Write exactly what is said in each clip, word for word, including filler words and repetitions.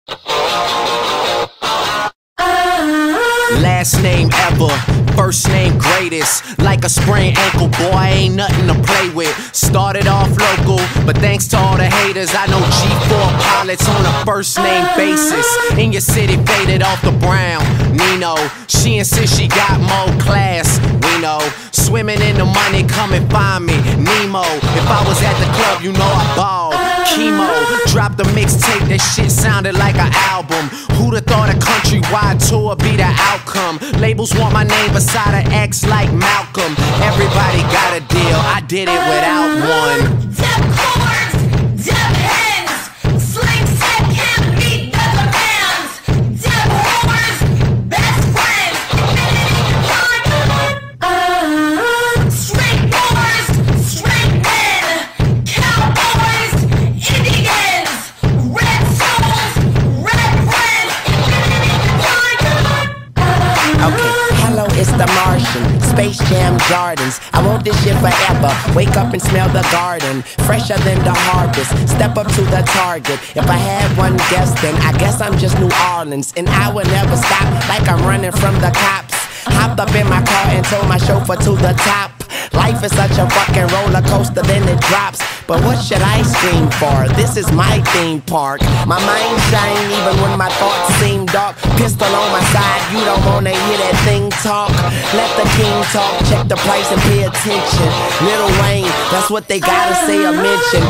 Last name ever, first name greatest. Like a sprained ankle, boy, ain't nothing to play with. Started off local, but thanks to all the haters, I know G four pilots on a first name basis. In your city, faded off the brown. Nino, she insists she got more class. We know, swimming in the money, come and find me. Nemo, if I was at the club, you know I ball. Chemo, dropped the mixtape, that shit sounded like an album. Who'da thought a countrywide tour be the outcome? Labels want my name beside an X like Malcolm. Everybody got a deal, I did it without one. Deb chords, Deb hens, sling set can't beat the demands. Deb whores, best friends, uh, straight boys, straight men, cowboys, Indians, red souls, red friends, Okay, hello, it's the Martian, Space Jam Jordans. I want this shit forever. Wake up and smell the garden, fresher than the harvest. Step up to the target. If I had one guess, then I guess I'm just New Orleans, and I would never stop like I'm running from the cops. Hopped up in my car and told my chauffeur to the top. Life is such a fucking roller coaster, then it drops. But what should I scream for? This is my theme park. My mind shine even when my thoughts seem dark. Pistol on my side, you don't wanna hear that thing talk. Let the king talk, check the price and pay attention. Lil Wayne, that's what they gotta say or mention.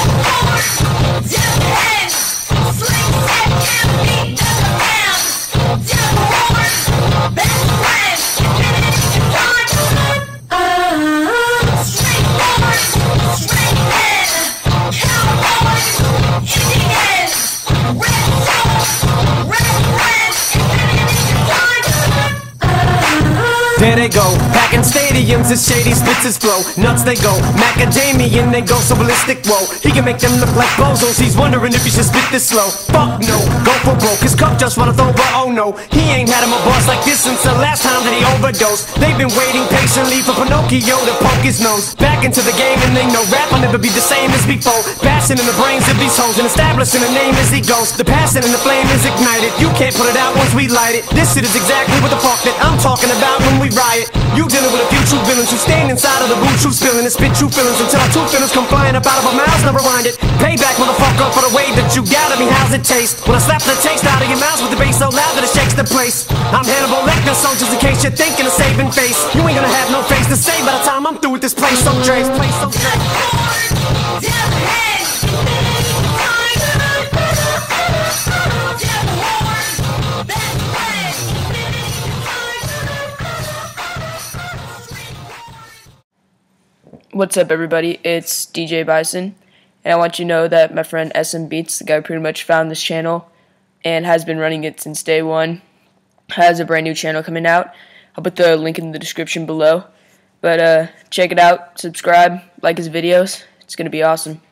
There they go, packing stadiums as Shady spits his flow. Nuts they go, macadamian they go so ballistic, whoa. He can make them look like bozos, he's wondering if he should spit this slow. Fuck no, go for broke, his cup just runneth over, oh no. He ain't had him a boss like this since the last time that he overdosed. They've been waiting patiently for Pinocchio to poke his nose back into the game, and they know rap will never be the same as before. Passion in the brains of these hoes and establishing a name as he goes. The passion and the flame is ignited, you can't put it out once we light it. This shit is exactly what the fuck that I'm talking about when we riot. You dealing with a few true villains who stand inside of the boot, true spilling and spit true feelings until our two feelings come flying up out of our mouths. Now rewind it. Payback, motherfucker, for the way that you got at me. How's it taste? When I slap the taste out of your mouth with the bass so loud that it shakes the place. I'm Hannibal Lecter, so just in case you're thinking of saving face, you ain't gonna have no face to say by the time I'm through with this place. So Dre's place, so Dre's. What's up, everybody? It's D J Bison, and I want you to know that my friend S M Beats, the guy who pretty much found this channel and has been running it since day one, has a brand new channel coming out. I'll put the link in the description below. But uh, check it out, subscribe, like his videos. It's going to be awesome.